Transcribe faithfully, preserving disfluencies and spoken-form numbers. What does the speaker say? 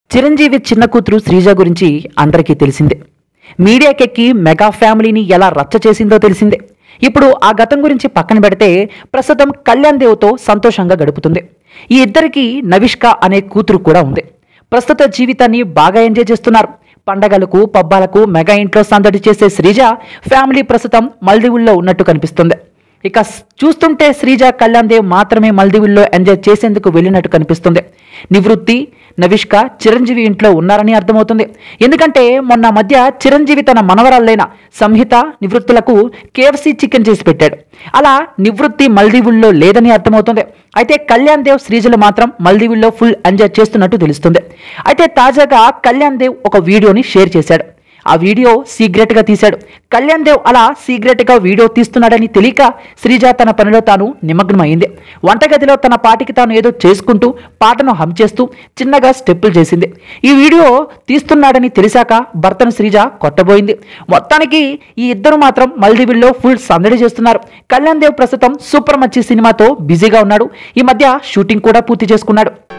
చిరంజీవి చిన్న కూతురు శ్రీజ గురించి అందరికీ తెలిసిందే. మీడియాకెక్కి మెగా ఫ్యామిలీని ఎలా రచ్చ చేసిందో తెలిసిందే. ఇప్పుడు ఆ గతం గురించి పక్కన పెడితే ప్రస్తుతం కళ్యాణ్ దేవ్తో సంతోషంగా గడుపుతుంది. ఈ ఇద్దరికి నవిష్క అనే కూతురు కూడా ఉంది. ప్రస్తుత జీవితాన్ని బాగా ఎంజాయ్ చేస్తున్నారు. పండగలకు పబ్బాలకు మెగా ఇంట్లో సందడి చేసే శ్రీజ ఫ్యామిలీ ప్రస్తుతం మల్దీవుల్లో ఉన్నట్టు కనిపిస్తుంది. ఇక చూస్తుంటే శ్రీజ కళ్యాణ్ దేవ్ మాత్రమే మల్దీవుల్లో ఎంజాయ్ చేసేందుకు వెళ్ళినట్టు కనిపిస్తుంది. నివృత్తి నవిష్క చిరంజీవి ఇంట్లో ఉన్నారని అర్థమవుతుంది. ఎందుకంటే మొన్న మధ్య చిరంజీవి తన మనవరాళ్ళైన సంహిత నివృత్తులకు కేఎఫ్సీ చికెన్ చేసి పెట్టాడు. అలా నివృత్తి మల్దీవుల్లో లేదని అర్థమవుతుంది. అయితే కళ్యాణ్ దేవ్ శ్రీజలు మాత్రం మల్దీవుల్లో ఫుల్ ఎంజాయ్ చేస్తున్నట్టు తెలుస్తుంది. అయితే తాజాగా కళ్యాణ్ దేవ్ ఒక వీడియోని షేర్ చేశాడు. ఆ వీడియో సీక్రెట్ గా తీశాడు. కళ్యాణ్ దేవ్ అలా సీక్రెట్ గా వీడియో తీస్తున్నాడని తెలియక శ్రీజ తన పనిలో తాను నిమగ్నమైంది. వంటగదిలో తన పాటికి తాను ఏదో చేసుకుంటూ పాటను హమ్ చేస్తూ చిన్నగా స్టెప్పులు చేసింది. ఈ వీడియో తీస్తున్నాడని తెలిసాక భర్తను శ్రీజ కొట్టబోయింది. మొత్తానికి ఈ ఇద్దరు మాత్రం మల్దీవుల్లో ఫుల్ సందడి చేస్తున్నారు. కళ్యాణ్ దేవ్ ప్రస్తుతం సూపర్ మచ్చి సినిమాతో బిజీగా ఉన్నాడు. ఈ మధ్య షూటింగ్ కూడా పూర్తి చేసుకున్నాడు.